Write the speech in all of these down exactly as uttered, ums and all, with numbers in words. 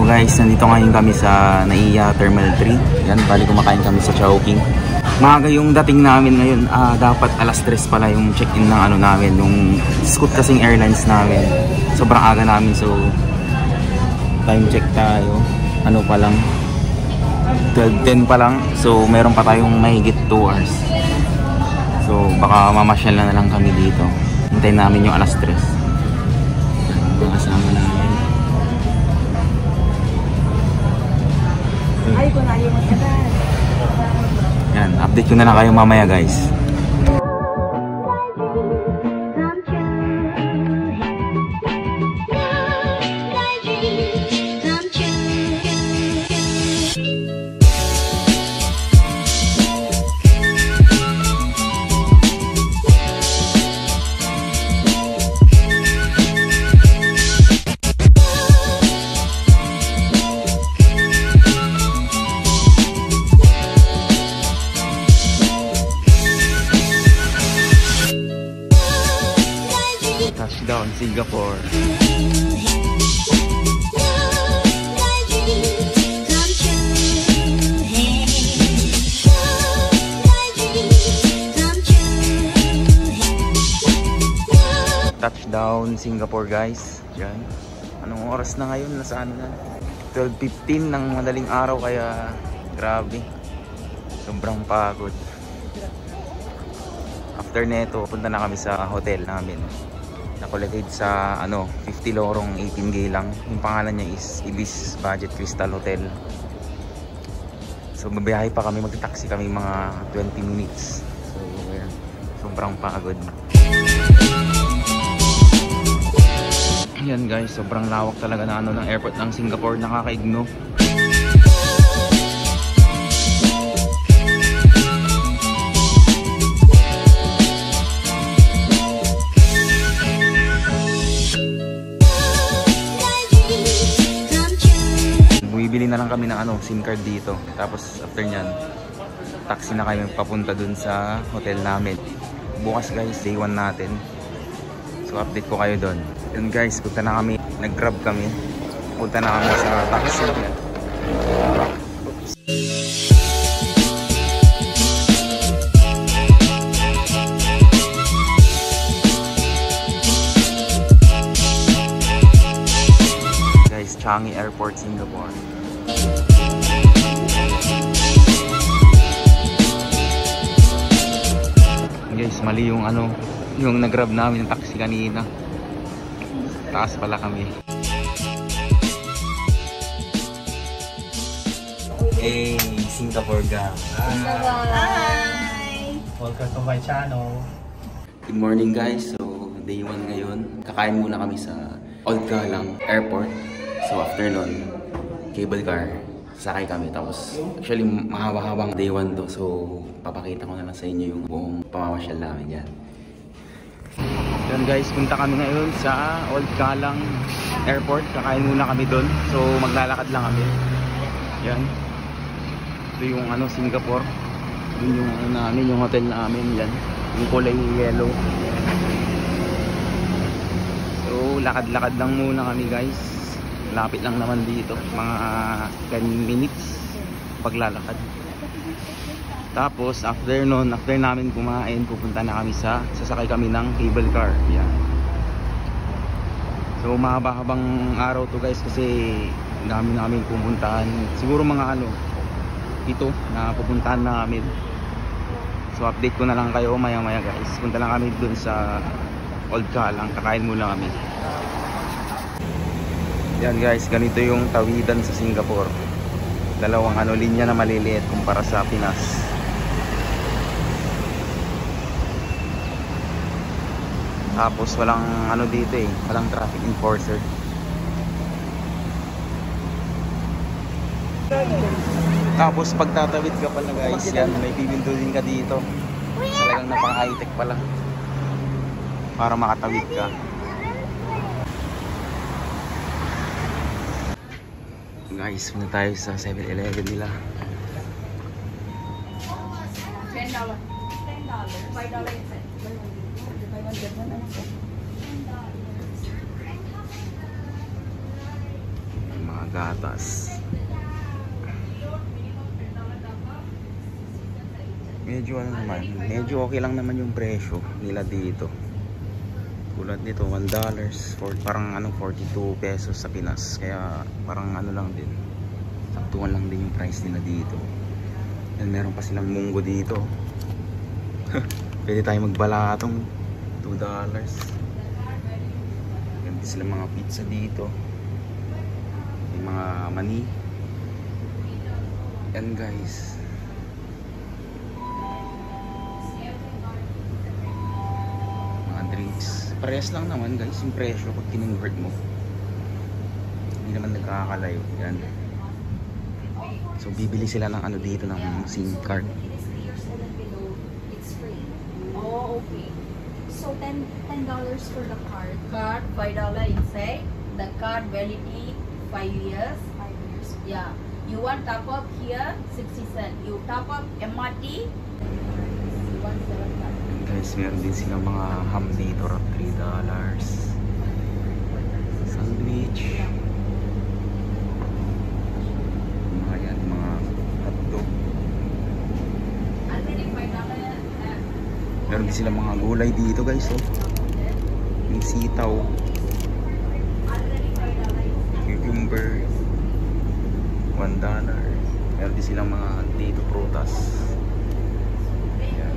guys, nandito ngayon kami sa Naiya Terminal three. Yan, bali kumakain kami sa Chowking. Maaga yung dating namin ngayon. Ah, dapat alas tres pala yung check-in ng ano namin, yung Scoot kasing airlines namin. Sobrang aga namin, so time check tayo. Ano pa lang, twelve ten pa lang. So meron pa tayong mahigit two hours. So baka mamasyal na, na lang kami dito. Hintayin namin yung alas tres. Mga kasama namin. Ay, kung ayaw mo tagal. Yan, update ko na lang kayo mamaya guys. Touchdown, Singapore. Touchdown, Singapore guys. Yan. Anong oras na ngayon? Nasa ano na? twelve fifteen ng madaling araw, kaya grabe. Sobrang pagod. After neto, punta na kami sa hotel namin. Nakolekate sa ano, fifty lorong, eighteen K lang. Yung pangalan niya is Ibis Budget Crystal Hotel. So mabiyahe pa kami, magta-taxi kami mga twenty minutes. So ayan, sobrang pagod. Ayan guys, sobrang lawak talaga na ano ng airport ng Singapore, nakakaigno. Bibili na lang kami ng ano, SIM card dito. Tapos after nyan, taxi na kayo papunta dun sa hotel namin. Bukas guys, day one natin. So update ko kayo dun. Yun guys, punta na kami. Nag-grab kami. Punta na kami sa taxi. Guys, Changi Airport, Singapore. Guys, mali yung ano, yung nag-grab namin ng taxi kanina. Taas pala kami. Hey, Singapore gang. Hi! Welcome to my channel. Good morning guys. So, day one ngayon. Kakain muna kami sa Old Galang Airport. So, after nun, cable car. Sakay kami. Tapos, actually, mahaba-habang day one to. So, papakita ko na lang sa inyo yung buong pamamasyal namin yan. Yan guys, punta kami ngayon sa Old Galang Airport. Kakain muna kami doon. So, maglalakad lang kami. Yan. Ito yung ano, Singapore. Yun yung ano namin, yung hotel namin. Yan. Yung kulay yellow. So, lakad-lakad lang muna kami guys. Lapit lang naman dito, mga ten minutes paglalakad. Tapos after nun, after namin kumain, pupunta na kami sa, sasakay kami ng cable car. Yan. So mahaba-habang araw to guys, kasi dami namin pupuntahan. Siguro mga ano, ito na pupuntahan namin. So update ko na lang kayo maya maya guys. Punta lang kami dun sa Old Galang, kakain muna kami. Yan guys, ganito yung tawidan sa Singapore. Dalawang ano, linya na maliliit kumpara sa Pinas. Tapos walang ano dito eh, walang traffic enforcer. Tapos pagtatawid ka pala guys, yan, may pipindutin ka dito. Talagang napaka-high-tech pala para makatawid ka. Guys, muna tayo sa seven eleven nila. ten dollars. ten dollars. five dollars. Mga gatas. Medyo ano naman, medyo okay lang naman yung presyo nila dito. Tulad nito, one dollar, for, parang anong forty-two pesos sa Pinas. Kaya parang ano lang din, saktuhan lang din yung price nila dito. And meron pa silang munggo dito. Pwede tayo magbalatong two dollars. Ganti sila mga pizza dito. May mga mani. Yan guys. Mga drinks. Parehas lang naman guys yung presyo pag kinonvert mo. Hindi naman nagkakalayo. Yan. So bibili sila ng ano dito ng SIM card. Oh, okay. So ten ten dollars for the card. Card five dollar inside. The card validity five years. Five years. Yeah. You want top up here sixty cent. You top up M R T one seven five. Guys, meron din silang mga ham dito, three dollars. Sandwich. Mga yan, mga hotdog. Meron din silang mga gulay dito guys, oh. May sitaw, cucumber, one dollar. Meron din silang mga dito prutas. Ayan.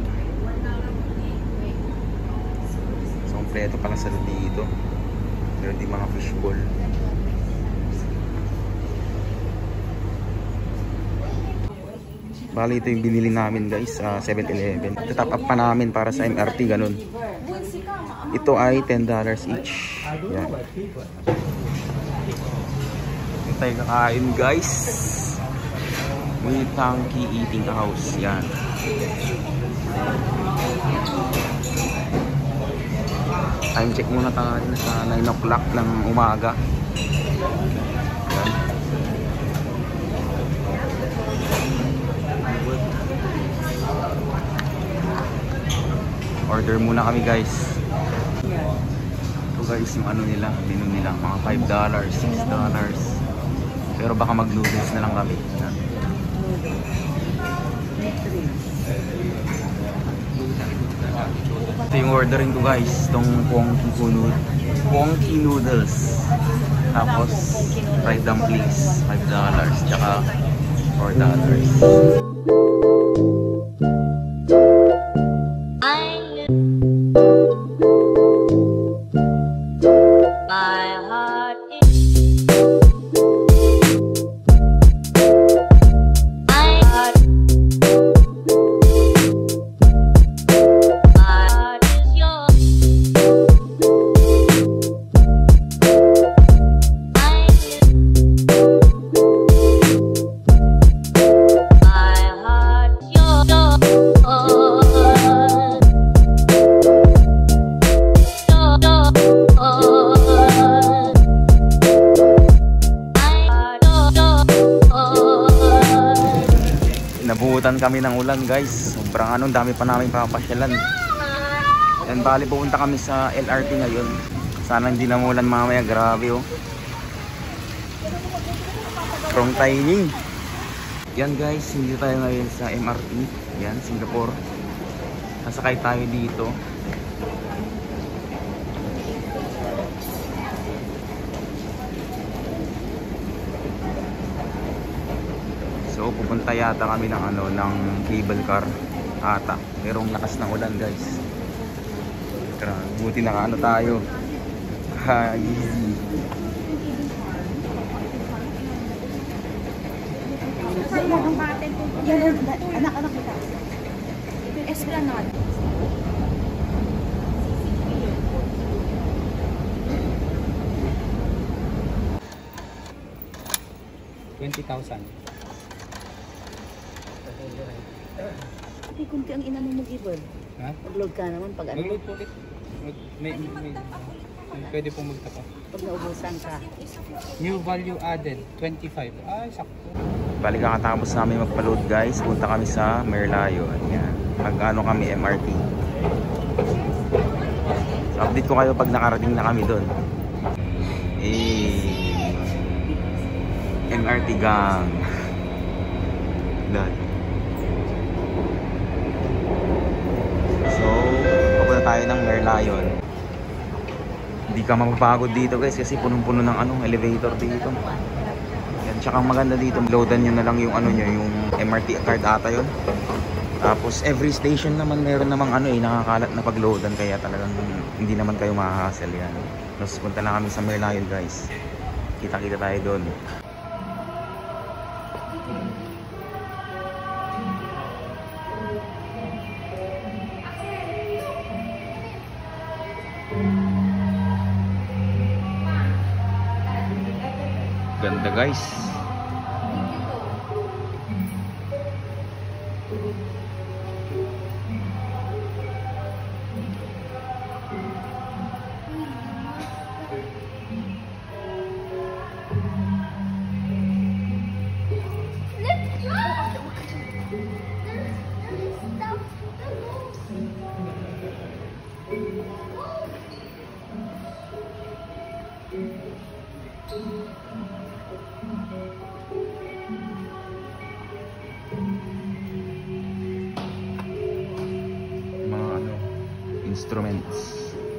So kompleto pala sa dito. Meron din mga fishball. Bali ito yung binili namin guys sa seven eleven. Top up pa namin para sa M R T, ganun. Ito ay ten dollars each. Yan. Ito tayo kakain guys. May Tanky Eating House. Yan. Time check muna tayo sa nine o'clock ng umaga. Yan. Order muna kami guys. Ito guys yung ano nila, menu nila, mga five dollars, six dollars. Pero baka mag noodles na lang kami. Yan. Ito yung ordering ko guys, itong Wonky noodles. Tapos fried dumplings, five dollars, tsaka four dollars. Nabuhutan kami ng ulan guys. Sobrang anong dami pa namin papasyalan. Yan, bali pupunta kami sa L R T ngayon. Sana hindi na umulan mamaya, grabe oh. Wrong timing. Yan guys, hindi tayo ngayon sa M R T. Yan, Singapore. Nasakay tayo dito. So pupunta yata kami ng ano ng cable car ata. Merong lakas ng ulan guys. Grabe, buti nakaano tayo. Ha, easy. Anak-anak kita. Esplanade. twenty thousand. Ay, kunti ang inano mo, Gibbon. Ha? Mag-load ka naman pag ano. Mag-load po ulit. Mag- May, may, may, pwede po magtapa. Pag naubusan ka. New value added, twenty-five. Ay, sakto. Bali kakatapos namin magpa-load guys. Punta kami sa Merlayo. Ayan. Mag-ano kami M R T. So update ko kayo pag nakarating na kami doon. Eh. M R T gang. Dahil. So, papunta tayo ng Merlion. Hindi ka mapapagod dito guys kasi punong-puno ng ano, elevator dito. Yan, tsaka maganda dito, loadan nyo na lang yung ano nyo, yung M R T card ata yun. Tapos every station naman meron namang ano eh, nakakalat na pag-loadan, kaya talagang hindi naman kayo mahahassle yan. Tapos punta na kami sa Merlion guys. Kita-kita tayo doon. Ganda guys. Mga ano, instruments.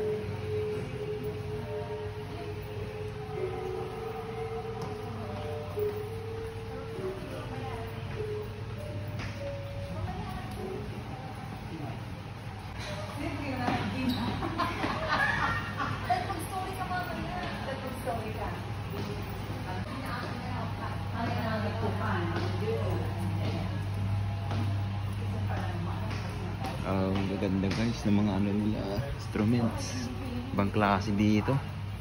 Um, gaganda guys ng mga ano nila, instruments. Ibang klase dito.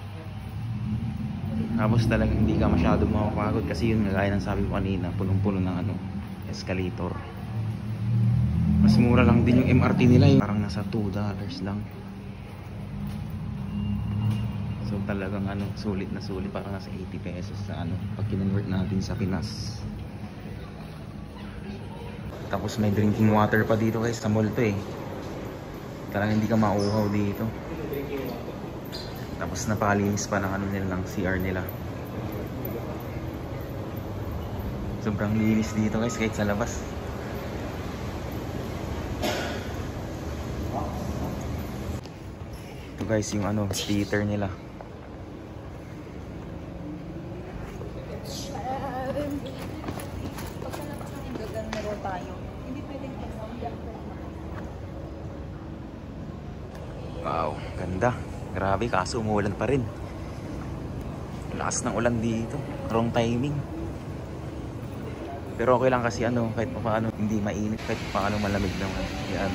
Tapos talagang hindi ka masyado makapagod kasi yun, gaya ng sabi ko kanina, punong-puno ng ano, escalator. Mas mura lang din yung M R T nila, yung parang nasa two dollars lang. So talagang ano, sulit na sulit, parang nasa eighty pesos sa ano, pag kinonvert natin sa Pinas. Tapos may drinking water pa dito guys, sa mall to eh. Talagang hindi ka mauuhaw dito. Tapos napakalinis pa ng ano nila, ng C R nila. Sobrang linis dito guys, kahit sa labas. Ito guys yung ano, theater nila. Wow, ganda. Grabe, kaso umuulan pa rin. Lakas ng ulan dito. Wrong timing. Pero okay lang kasi ano, kahit pa paano hindi mainit, kahit pa paano malamig naman. Yan.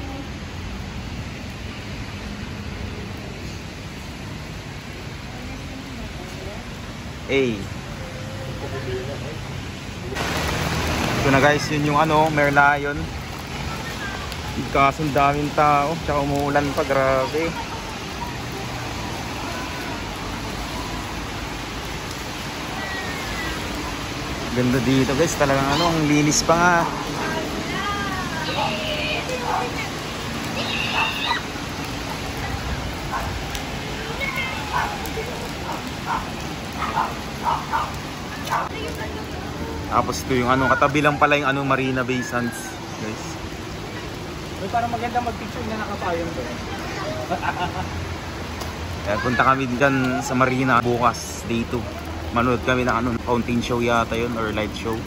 Hey. Ito na guys, yun yung ano, Merlion. Kaso ang daming tao, tsaka umuulan pa, grabe. Ganda dito guys, talagang ano, ang linis pa nga. Tapos ito yung ano, katabi lang pala yung ano, Marina Bay Sands guys. Uy, parang maganda mag-picture na nakapayong doon. Kaya punta kami dyan sa Marina bukas, day two. Manood kami ng ano, fountain show yata yun or live show.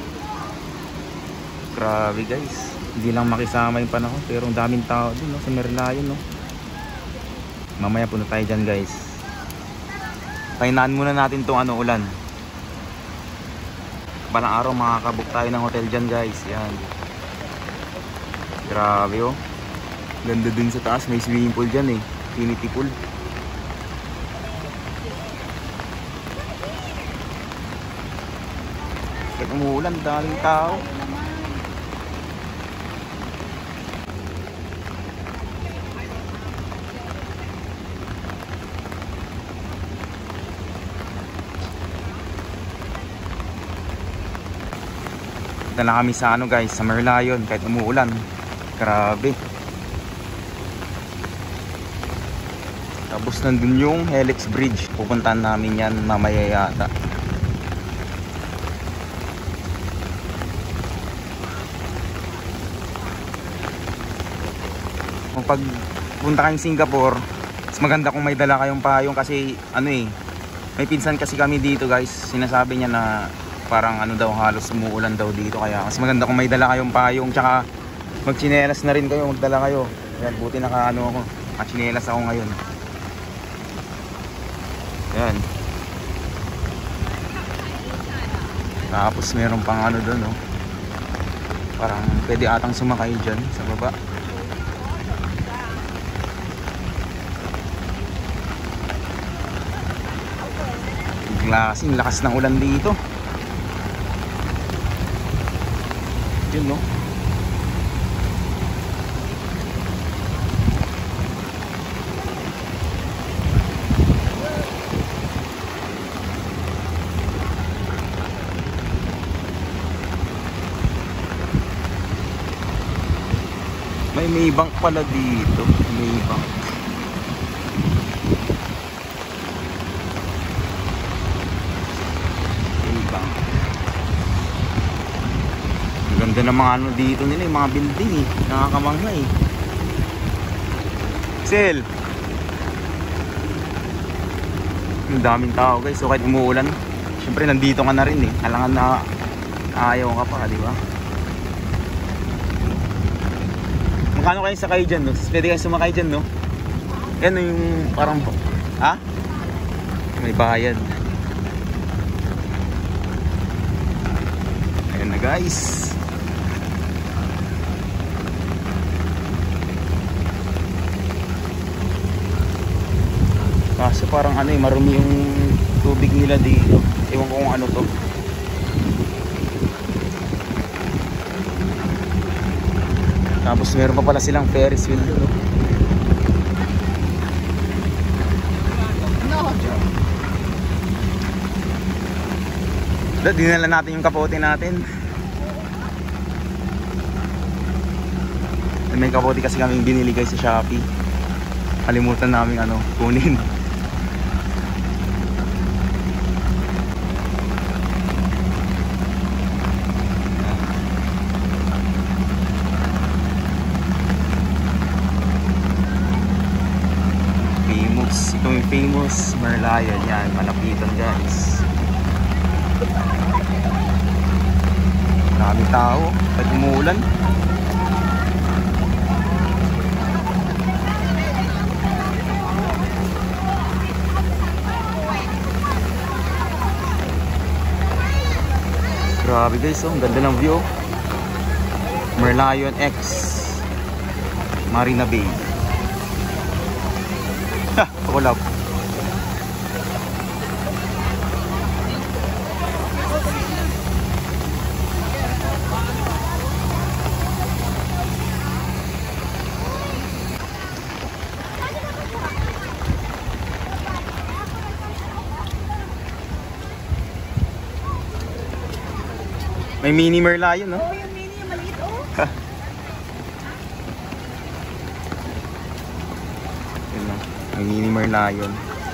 Grabe guys, hindi lang makisama yung panahon, pero ang daming tao dun no, sa Merlion no. Mamaya punta tayo dyan guys. Pahinaan muna natin tong ano, ulan. Balang araw makakabook tayo ng hotel dyan guys. Yan. Grabe oh. Ganda dun sa taas, may swimming pool dyan eh, infinity pool. Kahit umuulan, daming tao. Punta na kami sa ano guys, sa Merlion kahit umuulan. Grabe. Tapos nandun yung Helix Bridge. Pupuntahan namin yan mamaya yata. pag punta kayong Singapore, mas maganda kung may dala kayong payong kasi ano eh, may pinsan kasi kami dito guys, sinasabi niya na parang ano daw, halos umuulan daw dito, kaya mas maganda kung may dala kayong payong, tsaka magchinelas na rin kayo, magdala kayo. Yan, buti naka ano ako, nakachinelas ako ngayon. Yan. Tapos meron pang ano doon, no? Parang pwede atang sumakay dyan sa baba. Klaseng lakas ng ulan dito. Yun, no? May Maybank pala dito. Maybank. Maybank. Ang ganda ng mga ano dito nila, yung mga building eh. Nakakamangha eh. Sel. Ang daming tao guys. So kahit umuulan, syempre nandito ka na rin eh. Alangan na ayaw ka pa, di ba? Magkano kayo sakay dyan, no? Pwede kayo sumakay dyan, no? Yan yung parang... Ha? May bayad. Ayan na guys. Kaso parang ano eh, marumi yung tubig nila dito. Ewan ko kung ano to. Tapos meron pa pala silang Ferris wheel doon. No, Dad, dinala natin yung kapote natin. May kapote kasi kaming binili guys sa Shopee. Kalimutan namin ano, kunin. Ito yung famous Merlion. Yan, malapitan guys. Maraming tao pag umuulan. Grabe guys, oh, ang ganda ng view. Merlion X Marina Bay. Wala. May mini Merlion, no? Oh, yung mini, yung maliit, oh. Yun lang. May mini Merlion.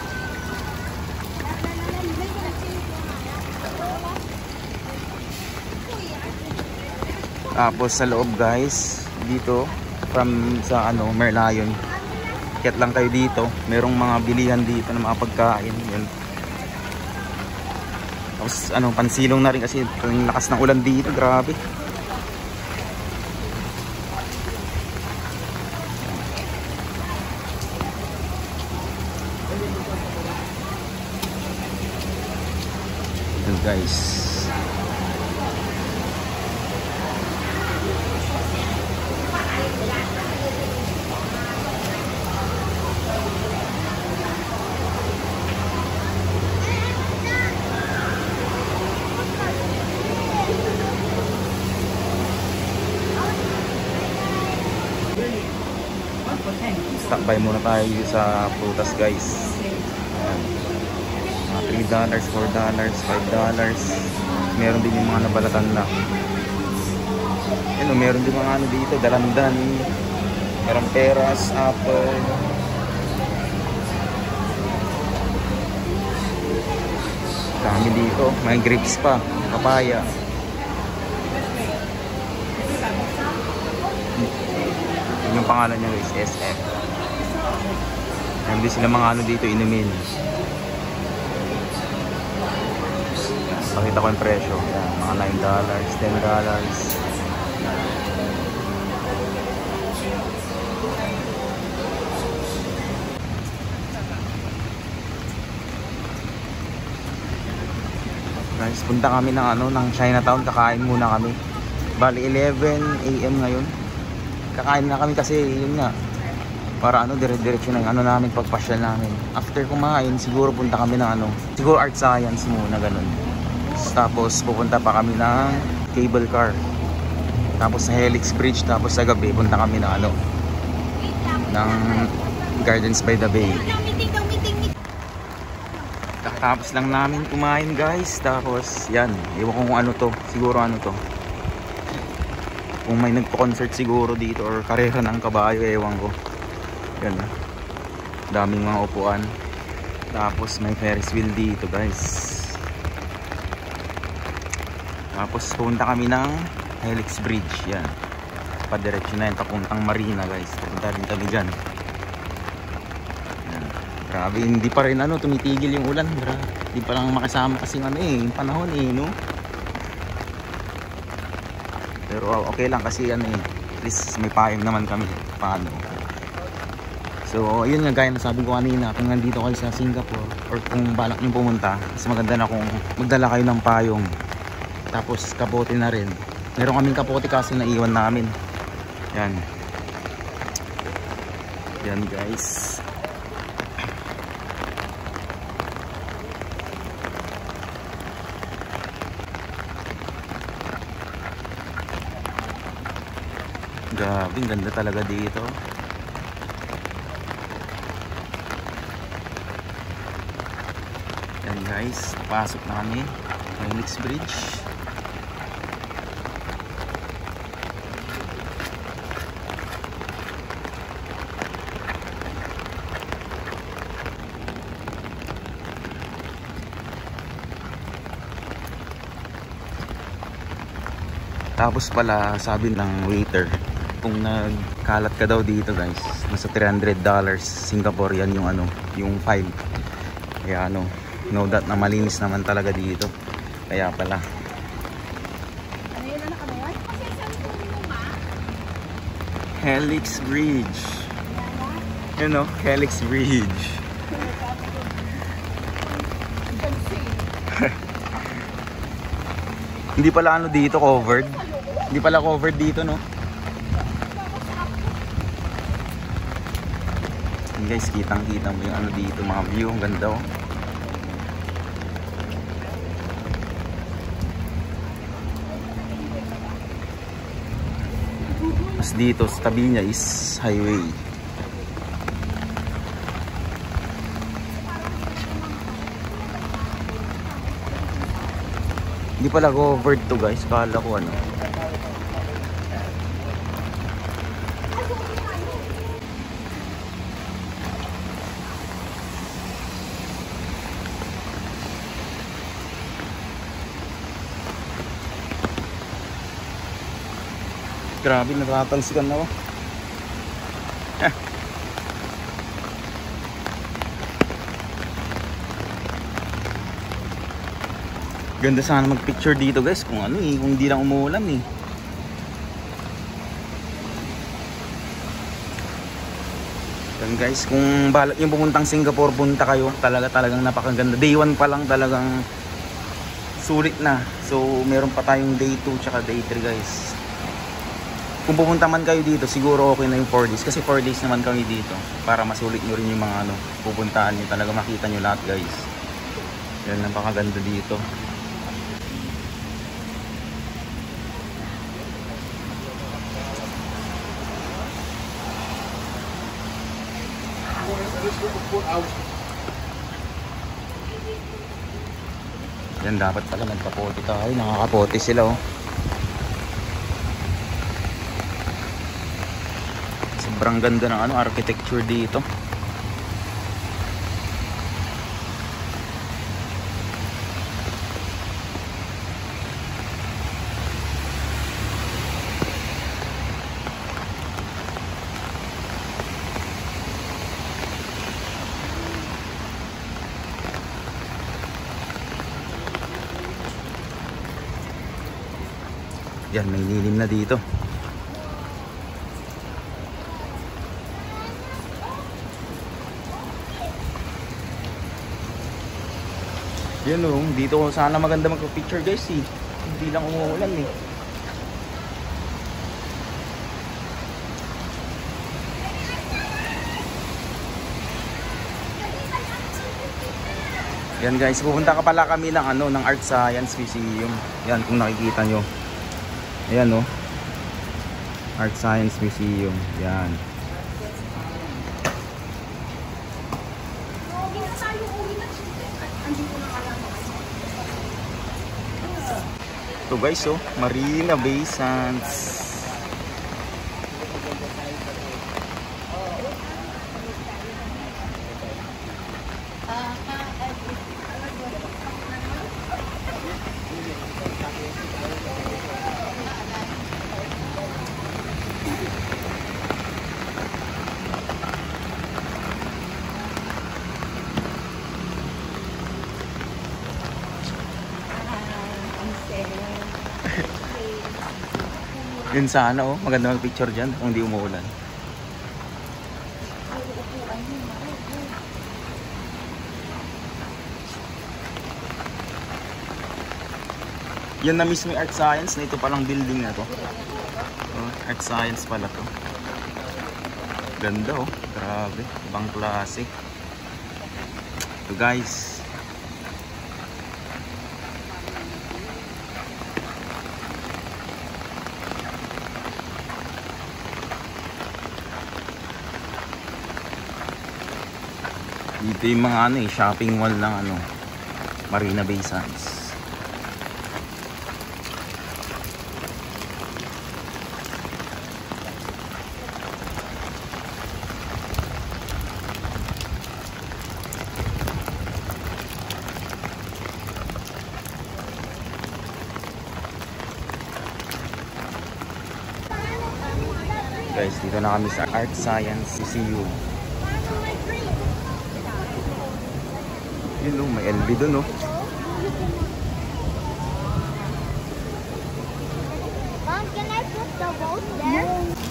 Tapos sa loob guys, dito from sa ano Merlion, kaya lang kayo dito, merong mga bilihan dito ng mga pagkain. Yun. Tapos ano, pansilong na rin kasi ang lakas ng ulan dito, grabe. Yun guys. Stop by muna tayo sa prutas guys. Ayan. Mga three dollars, four dollars, five dollars. Meron din yung mga nabalatan na. Ayan o, meron din mga ano dito, dalandan. Meron peras, apple. Dami dito, may grapes pa, papaya. Yung pang pangalan niya guys, S F. Hindi sila mga ano dito, inumin. Pakita ko yung presyo. Yan, mga nine dollars, ten dollars. Guys, punta kami ng ano, ng Chinatown, kakain muna kami. Bali eleven A M ngayon. Kakain na kami kasi yun nga. Para ano, dire-diretso na yung ano namin, pagpasyal namin. After kumain, siguro punta kami ng ano, siguro art science muna, ganun. Tapos pupunta pa kami ng cable car. Tapos sa Helix Bridge, tapos sa gabi punta kami ng ano, ng Gardens by the Bay. Tapos lang namin kumain guys. Tapos yan, ewan ko kung ano to. Siguro ano to, kung may nagpo-concert siguro dito or karera ng kabayo, ewan ko. Yan, daming mga upuan. Tapos may Ferris wheel dito guys. Tapos punta kami ng Helix Bridge. Yan, padiretso na yan papuntang Marina guys. Pupunta rin kami dyan. Grabe, hindi pa rin ano, tumitigil yung ulan. Grabe, hindi pa lang makasama kasi ano eh, yung panahon eh, no? Pero okay lang kasi ano eh, at least may payong naman kami paano. So, ayun nga gaya na sabi ko kanina, kung nandito kayo sa Singapore or kung balak nyo pumunta, mas maganda na kung magdala kayo ng payong. Tapos kapote na rin. Meron kaming kapote kasi naiwan namin. Yan. Yan guys. Grabe, ganda talaga dito. Yan guys, pasok na kami sa Helix Bridge. Tapos pala sabi ng waiter, kung nagkalat ka daw dito guys, nasa three hundred dollars Singapore yan yung ano, yung fine. Kaya ano, no doubt na malinis naman talaga dito. Kaya pala. Helix Bridge. You know, Helix Bridge. Hindi pala ano dito covered. Hindi pala covered dito, no? Yan guys, kitang-kita mo yung ano dito, mga view, ang ganda oh. Mas dito sa tabi niya is highway. Hindi pala covered to guys, kala ko ano. Grabe, natatalsikan na ako. Eh. Ganda sana mag-picture dito guys kung ano eh, kung hindi lang umuulan eh. Yan guys, kung balak yung pumuntang Singapore, punta kayo. Talaga talagang napakaganda. Day one pa lang talagang sulit na. So meron pa tayong day two tsaka day three guys. Kung pupunta man kayo dito, siguro okay na yung four days. Kasi four days naman kami dito. Para masulit nyo rin yung mga ano, pupuntaan nyo. Talaga makita nyo lahat guys. Yan, napakaganda dito. Yan, dapat pala nagkapote tayo. Nakakapote sila oh. Sobrang ganda ng ano, architecture dito. Yan, may lilim na dito. Yan o, dito sana maganda magpa-picture guys eh. Hindi lang umuulan eh. Yan guys, pupunta ka pala kami ng ano, ng Art Science Museum. Yan kung nakikita nyo. Ayan o. Art Science Museum. Yan. Ito guys oh, Marina Bay Sands. Yun sana oh, maganda mag-picture dyan kung hindi umuulan. Yan na mismo yung Art Science na ito palang building na to. Oh, Art Science pala to. Ganda oh, grabe, ibang klase. Ito guys. Dito yung mga ano eh, shopping mall ng ano, Marina Bay Sands. Guys, dito na kami sa Art Science Museum. Yun o, may L B dun o. Mom, can I put the boat there?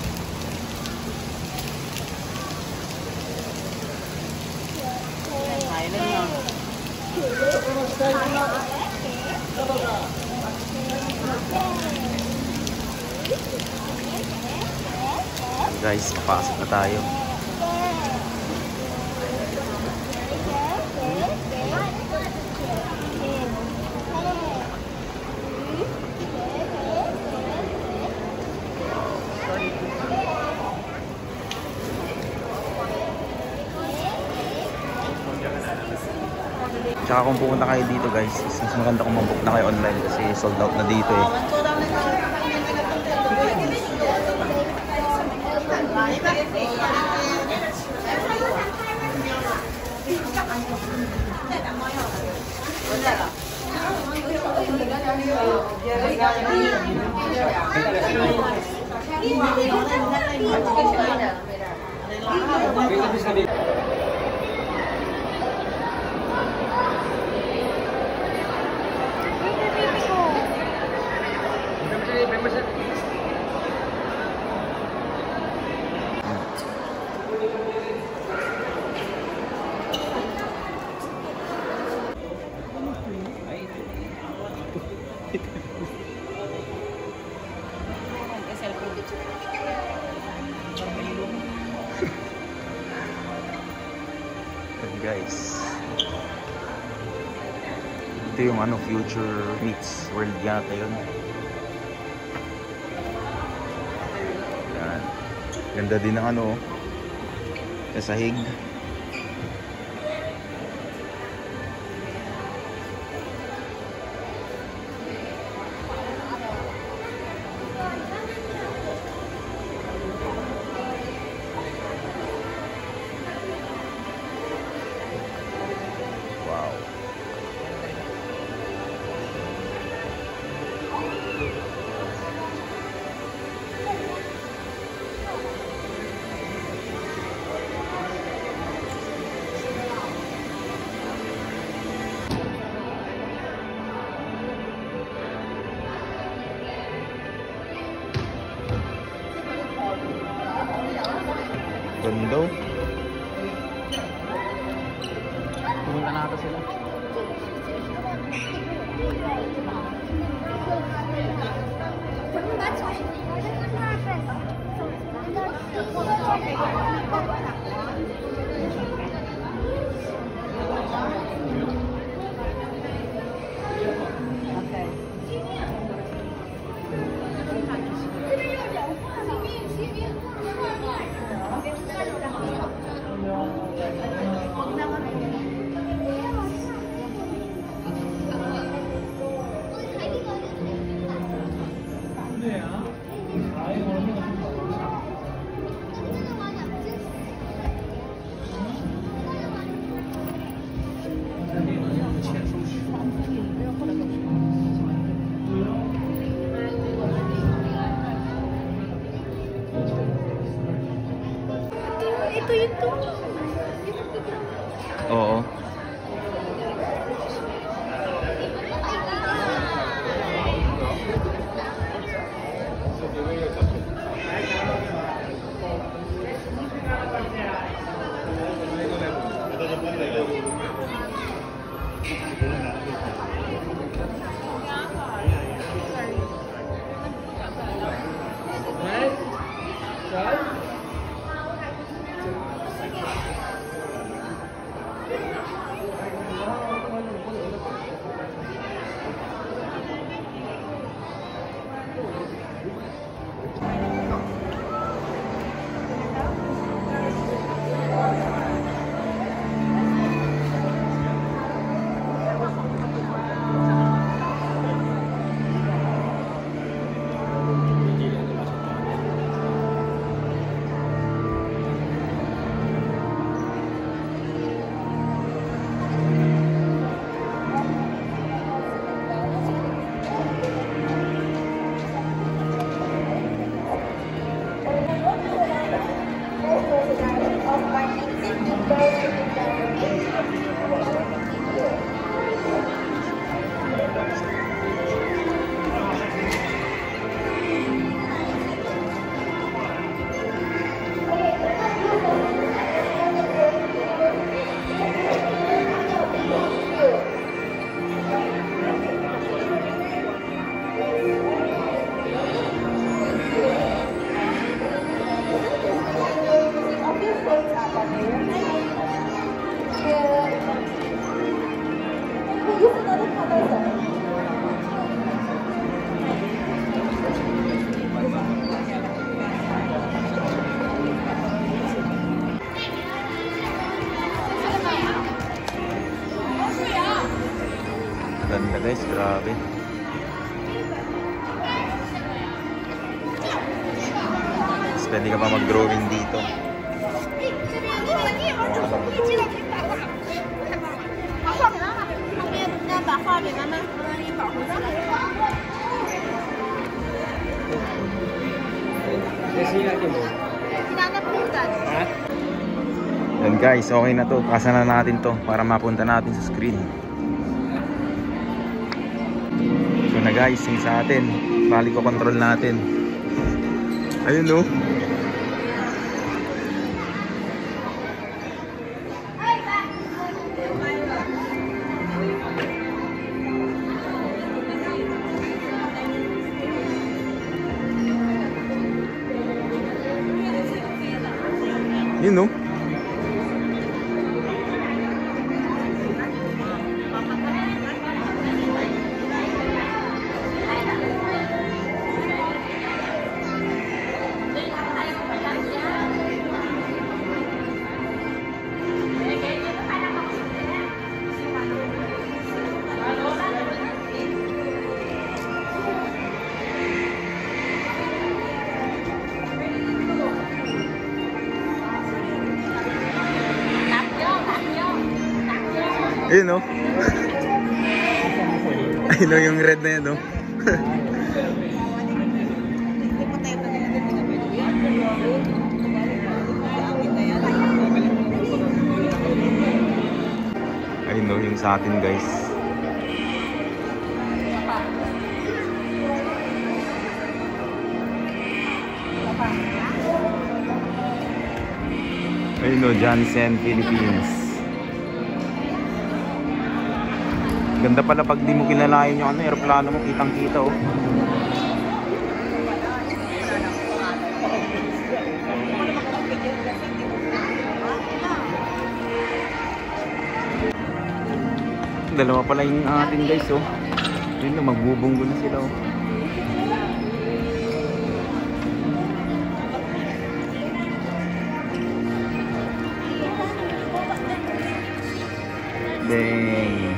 Guys, papasok na tayo. Tsaka kung pupunta kayo dito guys, mas maganda kung mag-book na kayo online kasi sold out na dito eh. Guys, ito yung ano, Future Meets World yata yun. Yan. Ganda din ng ano, sahig. Ganda. Pumunta na ata sila. Ito yun to. Oo. Ganda guys, grabe. Mas pwede ka pa mag-drawing dito. Yan guys, okay na to. Pasa na natin to para mapunta natin sa screen. So na guys, yung sa atin, bali ko control natin. Ayun no. Yun no. Ayun no. Ayun no, yung red na yun no. Ayun no, yung sa atin guys. Ayun o, Jansen, Philippines. Ganda pala pag di mo kinalayan yung ano, aeroplano mo, kitang-kita oh. Dalawa pala yung atin guys oh. Yun na, magbubunggo na sila oh. Dang.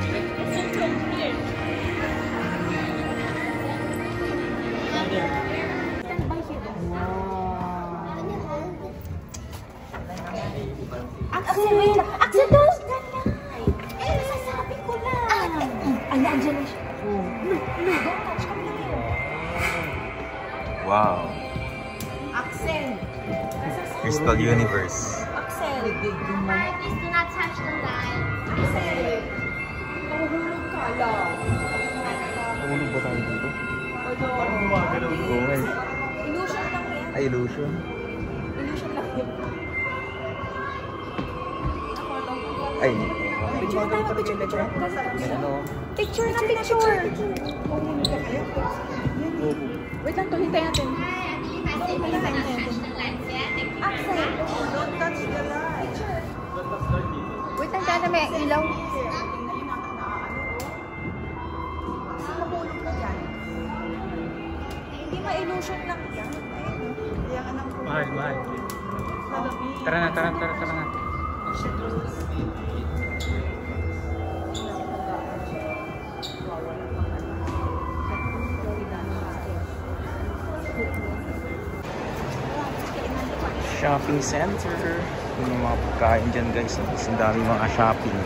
Axel! Axel, don't! Eh, nasasabi ko lang. Ay, nandiyan na siya. No, no, don't touch. Come here. Wow. Axel. Crystal Universe. Axel. Please do not touch the line. Axel. Nahuhulog ka lang. Nahulog ba tayo dito? Parang gumagalaw. Oo eh. Illusion lang yan. Ay, illusion. Illusion lang yan. Ay. Picture tayo, picture, picture. Ano? Picture na picture. Wait lang to, hintayin natin. Axel, don't touch the light. Wait lang tayo na may ilaw. Mahulog na dyan. Hindi ma-illusion lang yan. Mahal, mahal. Tara na, tara, tara, tara na. Shopping center. Yung mga pagkain dyan guys. Ang dami mga shopping.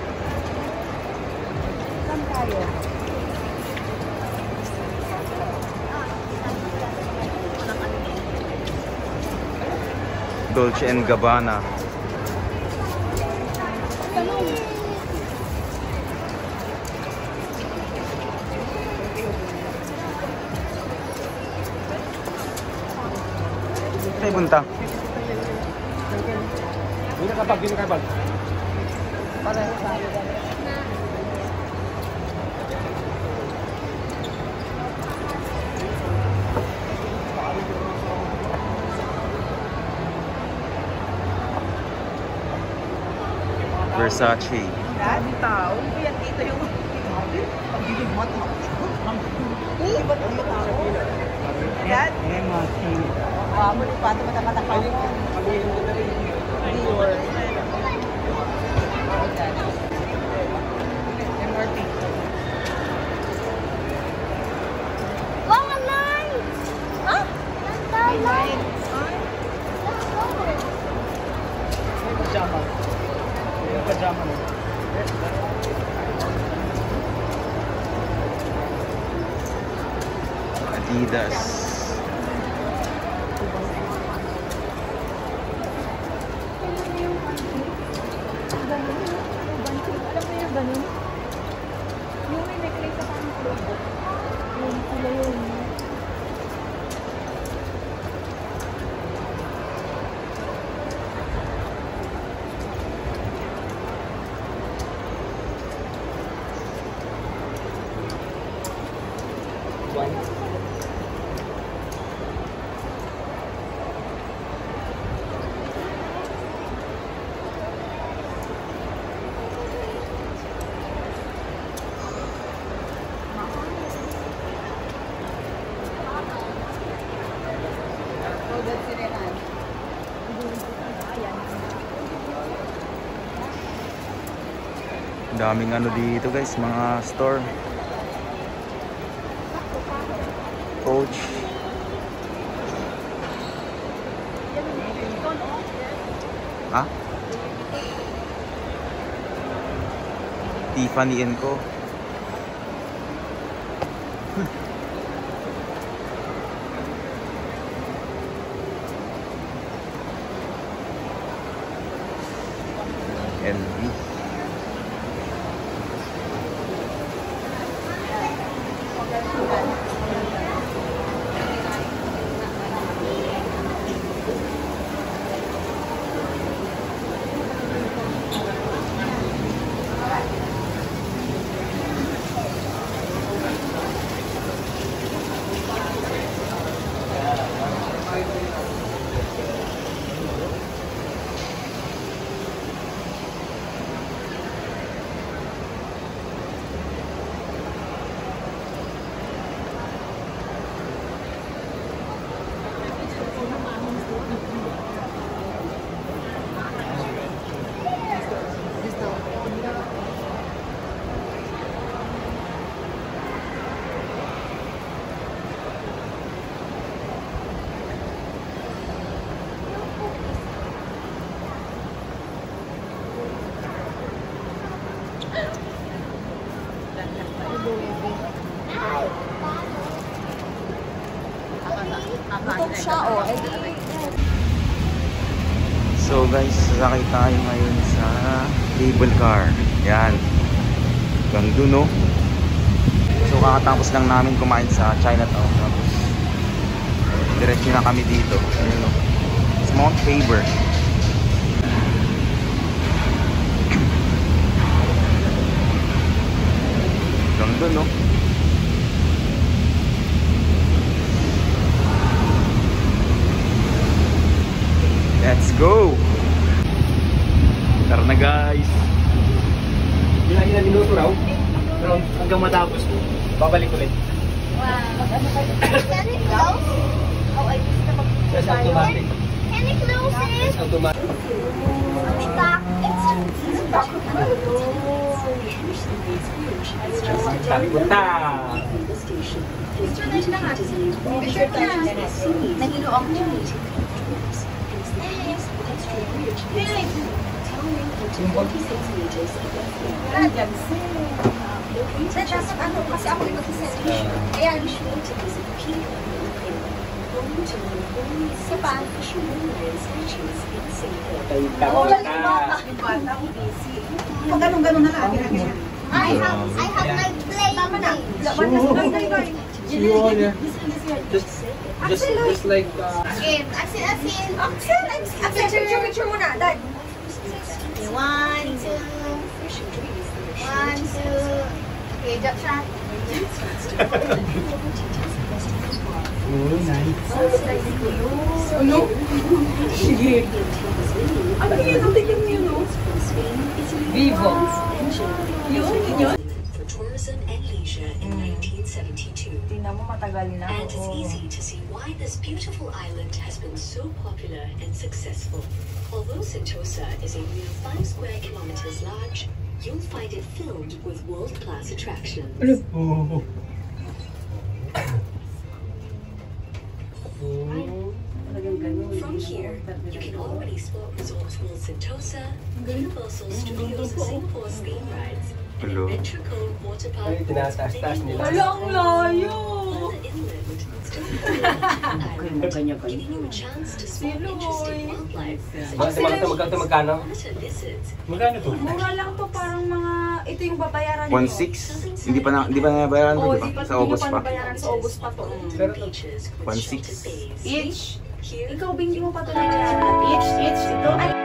Saan tayo? Dolce and Gabbana. Ay, punta. Hindi na kapag, hindi na kapag. Versace. Dami tao. Yan dito yung pagiging mata. Iba na yung tao. Yan. Ah, muli pa. Ito mata-mata ka. Dior. M R T. Wow, a light! Huh? The light! Let's go! May pajama. May pajama mo. Adidas. Alam mo yung ganun? Yung may necklace sa parang logo. Yung sila yun. Daming ano dito guys, mga store. Coach. Ha? Tiffany and Co. L V. siya, oh. Eh, di, So guys, sasakay tayo ngayon sa cable car. Yan. Hanggang dun, no? So kakatapos lang namin kumain sa Chinatown. Tapos diretso na kami dito. Ayun, no? It's Mount Faber. Hanggang dun, no? Let's go! Tara na guys! Ilang ilang minuto raw? Pero hanggang matapos, babalik ulit. Wow. Can it close? Oh, I guess na Just automatic. Can it close it? Just automatic. Back. Punta! picture na siya nga. Picture na. Nagilo ako. Sa dapat ano, kasi ako yung mag-session. Ayan. Isa pa. Wala Yung bata. Yung bata, ako busy. Pag ganun-ganun na lang. I have, I have my play. Tama na. See you all here. Just, just, just like, uh, Asin, asin, asin. Axel, Axel, picture, picture muna. Dad. One, two. One, two. Okay, drop shot. oh, nice. Ano? Sige. Ang tingin, ang tingin niyo, no? Vivo. Yun, yun. For tourism and leisure in nineteen seventy-two. Tingnan mo, matagal na. And it's easy to see why this beautiful island has been so popular and successful. Although Sentosa is a mere five square kilometers large, you'll find it filled with world-class attractions. Oh. From here, you can already spot Resorts World Sentosa, Universal Studios Singapore's theme rides, and Hello. Intracold Water Park. Ay, tinaas-taas nila. Wala, ang layo. Further inland, still island, giving you a chance to spot interesting wildlife, Mga sa mga magkano magkano? monitor lizards, Magkano to? Mura lang to, parang mga, ito yung babayaran niyo. one six? Hindi pa na, hindi pa nabayaran Oo, to, di di pa, ba? Sa hindi August pa pa. nabayaran sa August pa to. Pero to, beaches with one sheltered six. bays. Each? Here, Ikaw, Bing, di mo pa to nabayaran. Each, each, ito. Ay,